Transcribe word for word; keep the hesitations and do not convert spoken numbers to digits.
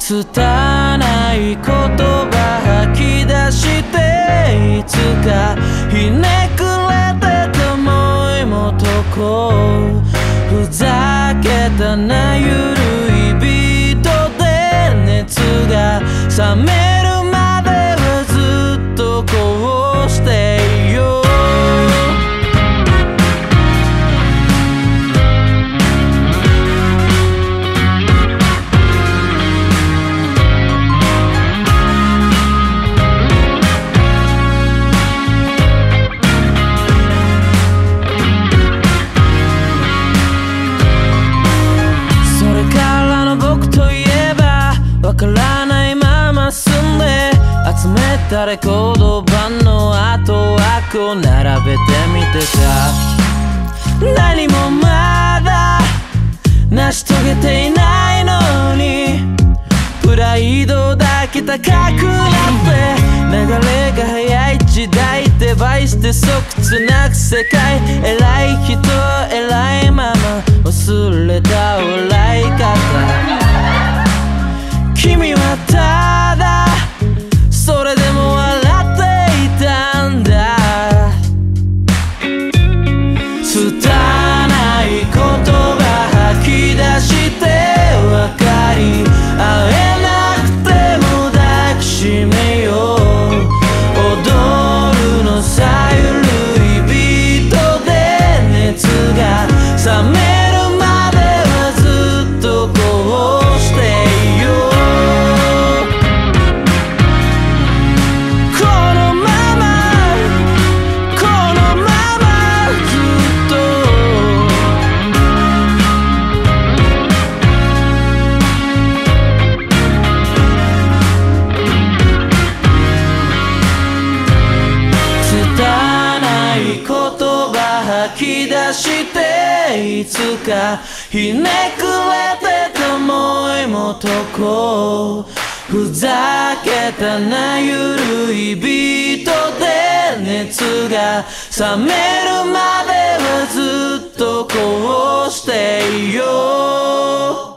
拙い言葉吐き出していつかひねくれてたもいもとこふざけたなゆるいビートで熱が冷めるまではずっとこうしていよう。レコード盤の後枠を並べてみてた。何もまだ成し遂げていないのにプライドだけ高くなって流れが速い時代って倍して即つなく世界偉い人偉いまま忘れた笑い方。君はただそれでも笑っていたんだ。拙い言葉吐き出して分かり合えなくても抱きしめよう。踊るのさゆるいビートで熱が冷めるまではずっとこうしていよう。吐き出していつかひねくれてたもいもとこふざけたなゆるいビートで熱が冷めるまではずっとこうしていよう。